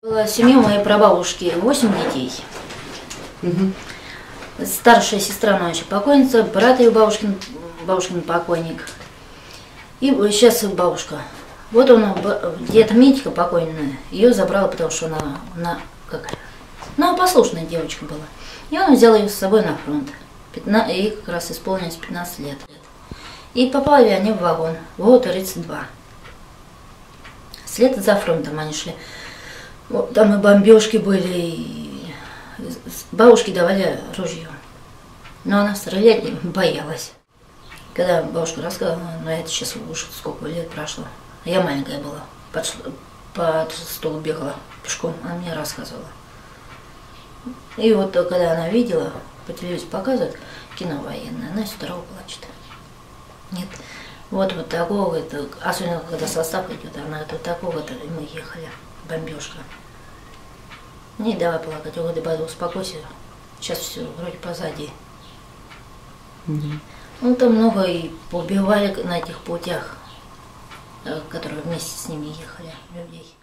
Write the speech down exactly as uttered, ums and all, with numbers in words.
Была семья моей прабабушки, восемь детей. Угу. Старшая сестра моя еще покойница, брат ее бабушкин, бабушкин покойник. И сейчас бабушка. Вот он, дед Митька покойная, ее забрала, потому что она, она какая? Ну, послушная девочка была. И он взял ее с собой на фронт. пятнадцать, ей как раз исполнилось пятнадцать лет. И попали они в вагон, в тридцать два. След за фронтом они шли. Вот, там и бомбежки были, и бабушке давали ружье. Но она стрелять не боялась. Когда бабушка рассказывала, ну это сейчас уж сколько лет прошло. Я маленькая была, под, под стол бегала пешком, она мне рассказывала. И вот когда она видела, по телевизору показывают кино военное, она с утра плачет. Нет, вот вот такого, это, особенно когда состав идет, она это вот такого-то, и мы ехали, бомбежка. Не давай плакать, я говорю, успокойся, сейчас все вроде позади. Угу. Ну там много и поубивали на этих путях, которые вместе с ними ехали, людей.